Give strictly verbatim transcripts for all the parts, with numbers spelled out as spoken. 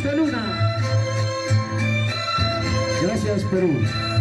Luz de Luna. Gracias, Perú.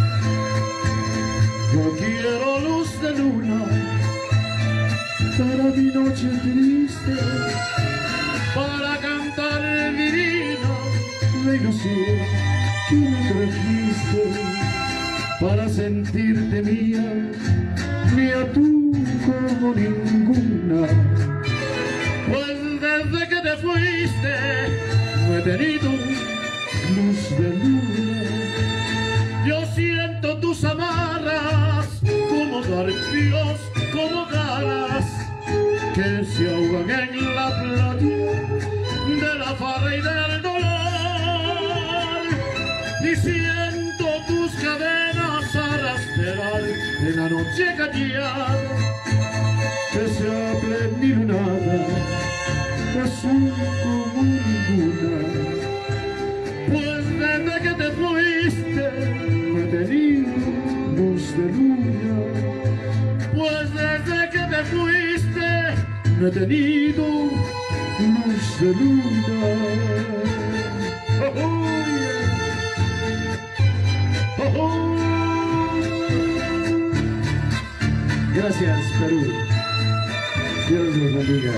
Yo quiero luz de luna para mi noche triste, para cantar mi vida, la ilusión que me trajiste, para sentirte mía, mía tú como ninguna. Pues desde que te fuiste no he tenido luz de luna. Yo siento tus amarras como garfios, como ganas que se ahogan en la playa de la farra y del dolor. Y siento tus cadenas arrastrar en la noche callada, que sea plenilunada, azul como ninguna. Pues desde que te fuiste no he tenido luz de luna. Pues desde que te fuiste no he tenido luz de luna. Oh, oh, yeah. Oh, oh. Gracias, Perú. Dios los bendiga.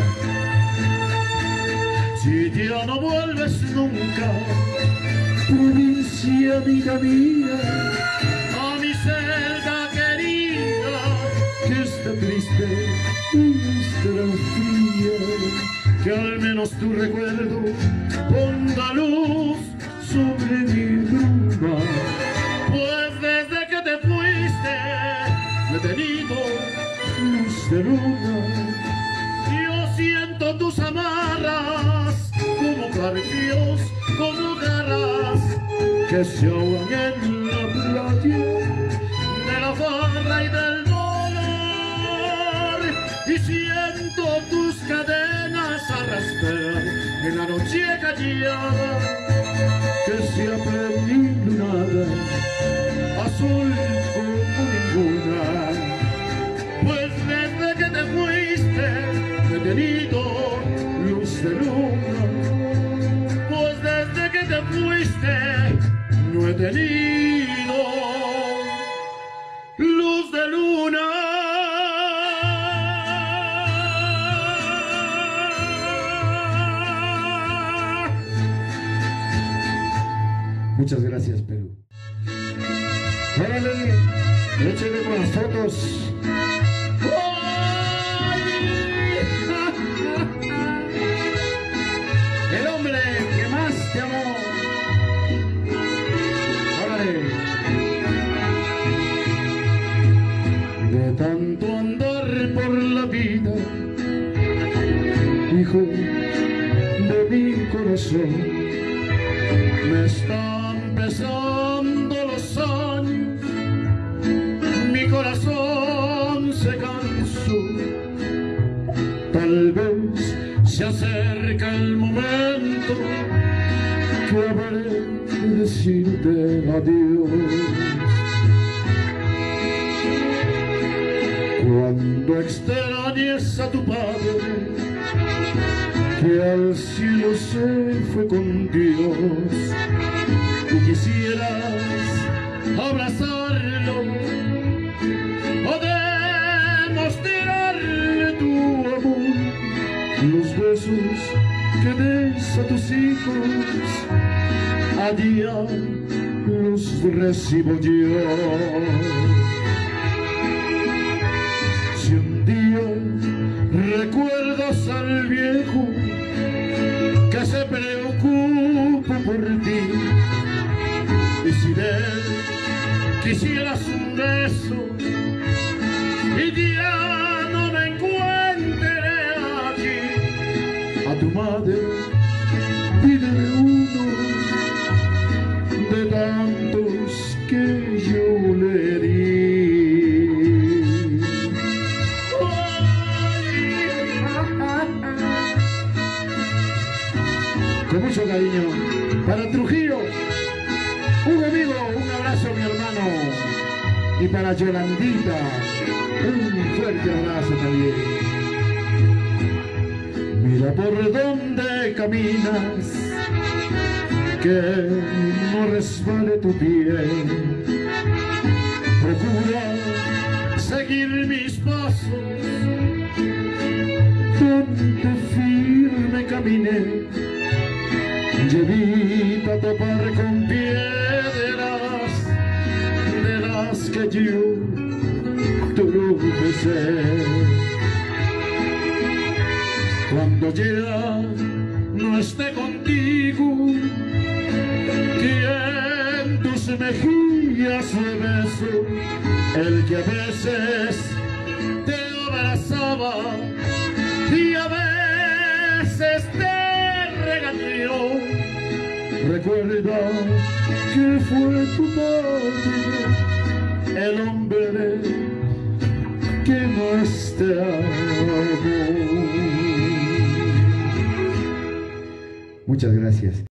Si ya no vuelves nunca, provincia amiga mía, a mi celda querida, que está triste y estará fría, que al menos tu recuerdo ponga luz sobre mi bruma. Pues desde que te fuiste no he tenido luz de luna. Yo siento tus amarras como garfios, como garras que se ahogan en la playa de la farra y del dolor. Y siento tus cadenas arrastrar en la noche callada, que sea plenilunada, azul como ninguna. Pues desde que te fuiste no he tenido luz de luna. Pues desde que te fuiste no he tenido luz de luna. Muchas gracias, Perú. Órale, échale con las fotos. El hombre que más te amó. Órale. De tanto andar por la vida, hijo de mi corazón, me están pesando los años, mi corazón se cansó. Tal vez se acerca el momento que habré de decirte adiós. Cuando extrañes a tu padre, que al cielo se fue con Dios, y quisieras abrazarlo o demostrarle tu amor, los besos que des a tus hijos, a día los recibo yo. Si un día recuerdas al viejo que se preocupa por ti, y si de él quisieras un beso y ya no me encuentre aquí, a tu madre pídele uno de tantos que yo le di. Con mucho cariño para Trujillo, un amigo, un abrazo mi hermano, y para Yolandita un fuerte abrazo también. Mira por donde caminas, que no resbale tu piel. Procura seguir mis pasos, donde firme caminé, y evita topar con piedras de las que yo tropecé. Cuando ya no esté contigo, que en tus mejillas beso el que a veces te abrazaba y a veces te regañó. Recuerda que fue tu padre el hombre que más te amó. Muchas gracias.